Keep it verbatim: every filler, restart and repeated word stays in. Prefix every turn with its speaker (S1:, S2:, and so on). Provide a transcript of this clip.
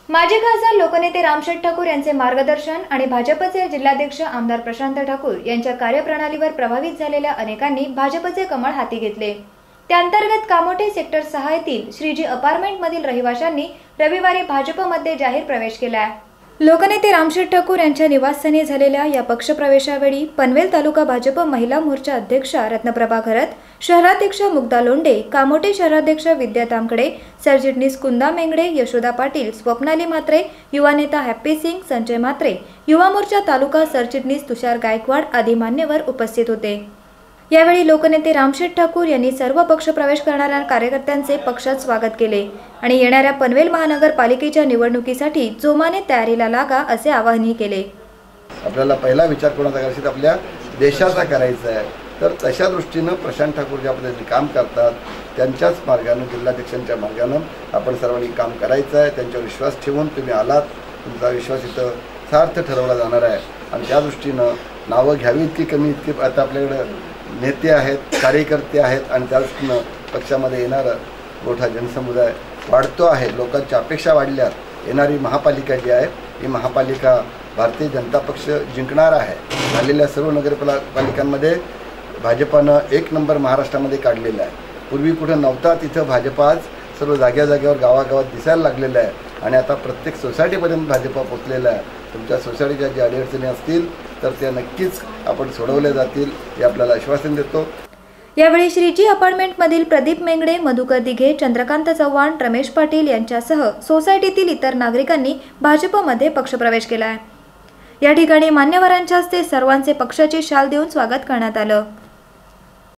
S1: माजी खासदार लोकनेते रामशेठ ठाकूर यांचे मार्गदर्शन आणि भाजपचे जिल्हाध्यक्ष आमदार प्रशांत ठाकूर यांच्या कार्यप्रणालीवर प्रभावित झालेल्या अनेकांनी भाजपचे कमळ हाती घेतले। त्याअंतर्गत कामोठे सेक्टर सहा येथील श्रीजी अपार्टमेंट मधील रहिवाशांनी रविवारी भाजपमध्ये जाहीर प्रवेश केला। लोकनेते रामशेठ ठाकूर यांच्या निवासस्थानी झालेल्या या पक्षप्रवेशावेळी पनवेल तालुका भाजप महिला मोर्चा अध्यक्षा रत्नप्रभा घरत, शहराध्यक्ष मुग्धा लोंढे, कामोठे शहराध्यक्ष विद्या तामकडे, सरचिटणीस कुंदा मेंगडे, यशोदा पाटील, स्वप्नाली म्हात्रे, युवा नेता हॅप्पी सिंग, संजय म्हात्रे, युवा मोर्चा तालुका सरचिटणीस तुषार गायकवाड आदी मान्यवर उपस्थित होते। यावेळी लोकनेते रामशेठ ठाकूर यांनी सर्व पक्ष प्रवेश करणाऱ्या कार्यकर्त्यांचे पक्षात स्वागत केले आणि येणाऱ्या पनवेल महानगरपालिकेच्या निवडणुकीसाठी जोमाने तयारीला लागा असे आवाहनही केले।
S2: आपल्याला पहिला विचार कोणाचा करायचा आपल्या देशाचा करायचा आहे, तर तशा दृष्टीने प्रशांत ठाकूर ज्या पद्धतीने काम करतात त्यांच्याच मार्गाने, जिल्हाध्यक्षांच्या मार्गाने आपण सर्वांनी काम करायचं आहे। त्यांच्यावर विश्वास ठेवून तुम्ही आलात, तुमचा विश्वास इथं सार्थ ठरवला जाणार आहे आणि त्या दृष्टीने नावं घ्यावी इतकी कमी इतकी आता आपल्याकडे नेते आहेत, कार्यकर्ते आहेत आणि त्या दृष्टीनं पक्षामध्ये येणारा मोठा जनसमुदाय वाढतो आहे। लोकांच्या अपेक्षा वाढल्यात। येणारी महापालिका जी आहे ही महापालिका भारतीय जनता पक्ष जिंकणार आहे। झालेल्या सर्व नगरपालिकांमध्ये भाजपानं एक नंबर महाराष्ट्रामध्ये काढलेला आहे। पूर्वी कुठं नव्हता तिथं भाजप आज सर्व जाग्या जाग्यावर गावागावात दिसायला लागलेलं आहे आणि आता प्रत्येक सोसायटीपर्यंत भाजपा पोचलेला आहे। तुमच्या सोसायटीच्या ज्या अडचणी असतील तर त्या नक्कीच आपण सोडवल्या जातील हे आपल्याला आश्वासन देतो।
S1: यावेळी श्रीजी अपार्टमेंट मधील प्रदीप मेंगडे, मधुकर दिघे, चंद्रकांत चव्हाण, रमेश पाटील यांच्यासह सोसायटीतील इतर नागरिकांनी भाजपमध्ये पक्षप्रवेश केला आहे। या ठिकाणी मान्यवरांच्या हस्ते सर्वांचे पक्षाची शाल देऊन स्वागत करण्यात आलं।